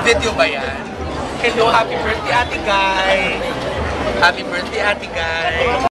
Video ba yan? Hello, happy birthday, Ate Guy! Happy birthday, Ate Guy!